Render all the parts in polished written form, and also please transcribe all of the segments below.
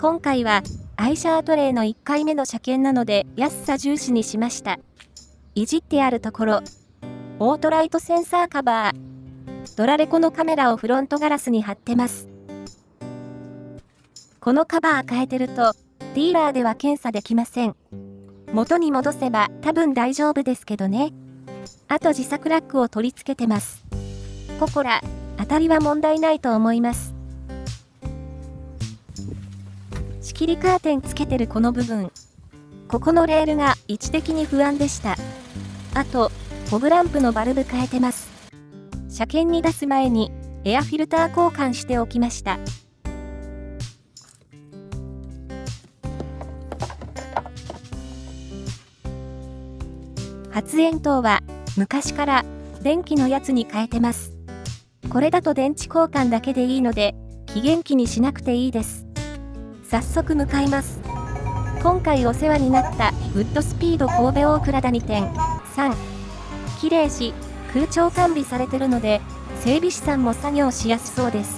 今回は、アイシャートレイの1回目の車検なので安さ重視にしました。いじってあるところ、オートライトセンサーカバー、ドラレコのカメラをフロントガラスに貼ってます。このカバー変えてると、ディーラーでは検査できません。元に戻せば多分大丈夫ですけどね。あと自作ラックを取り付けてます。ポコラ、当たりは問題ないと思います。仕切りカーテンつけてるこの部分。ここのレールが位置的に不安でした。あと、フォグランプのバルブ変えてます。車検に出す前にエアフィルター交換しておきました。発煙筒は昔から電気のやつに変えてます。これだと電池交換だけでいいので期限期にしなくていいです。早速向かいます。今回お世話になったウッドスピード神戸大倉谷店3。綺麗し空調完備されてるので整備士さんも作業しやすそうです。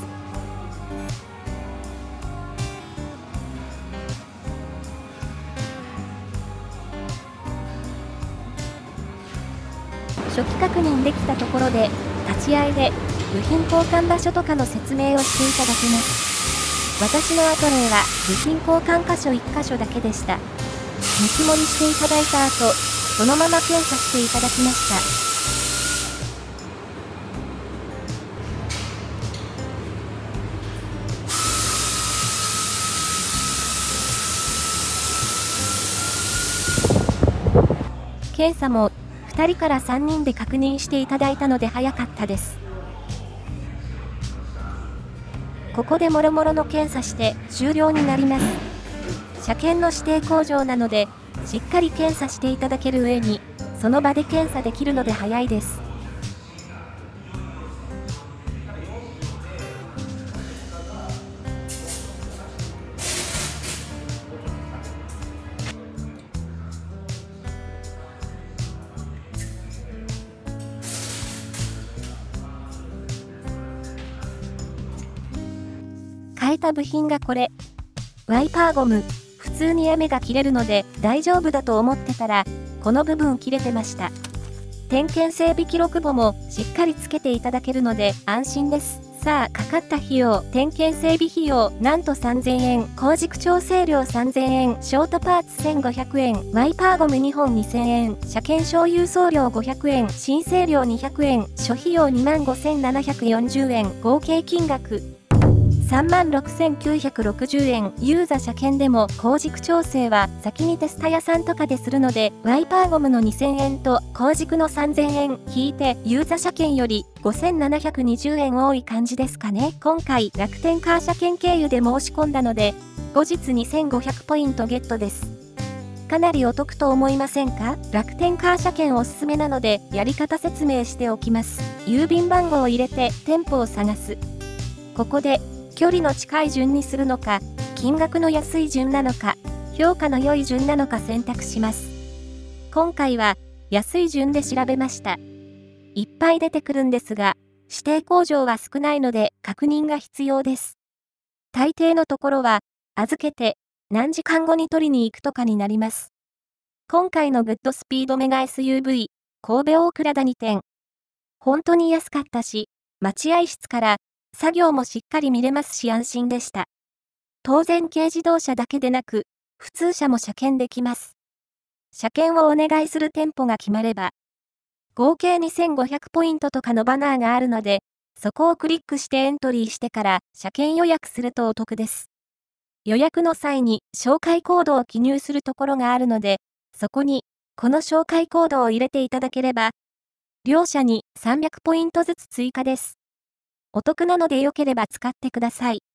初期確認できたところで立ち会いで部品交換場所とかの説明をしていただきます。私のアトレイは部品交換箇所1箇所だけでした。見積もりしていただいた後、そのまま検査していただきました。検査も2人から3人で確認していただいたので早かったです。ここでもろもろの検査して終了になります。車検の指定工場なので、しっかり検査していただける上に、その場で検査できるので早いです。変えた部品がこれ。ワイパーゴム。普通に雨が切れるので大丈夫だと思ってたら、この部分切れてました。点検整備記録簿もしっかりつけていただけるので安心です。さあ、かかった費用、点検整備費用、なんと3000円、工軸調整料3000円、ショートパーツ1500円、ワイパーゴム2本2000円、車検証郵送料500円、申請料200円、諸費用25740円、合計金額36,960円。ユーザ車検でも工軸調整は先にテスタ屋さんとかでするので、ワイパーゴムの2000円と工軸の3000円引いて、ユーザ車検より5720円多い感じですかね。今回楽天カー車検経由で申し込んだので、後日2500ポイントゲットです。かなりお得と思いませんか？楽天カー車検おすすめなので、やり方説明しておきます。郵便番号を入れて店舗を探す。ここで、距離の近い順にするのか、金額の安い順なのか、評価の良い順なのか選択します。今回は安い順で調べました。いっぱい出てくるんですが、指定工場は少ないので確認が必要です。大抵のところは、預けて何時間後に取りに行くとかになります。今回のグッドスピードメガ SUV、神戸大倉谷店。本当に安かったし、待合室から作業もしっかり見れますし安心でした。当然軽自動車だけでなく、普通車も車検できます。車検をお願いする店舗が決まれば、合計2500ポイントとかのバナーがあるので、そこをクリックしてエントリーしてから車検予約するとお得です。予約の際に紹介コードを記入するところがあるので、そこにこの紹介コードを入れていただければ、両者に300ポイントずつ追加です。お得なので良ければ使ってください。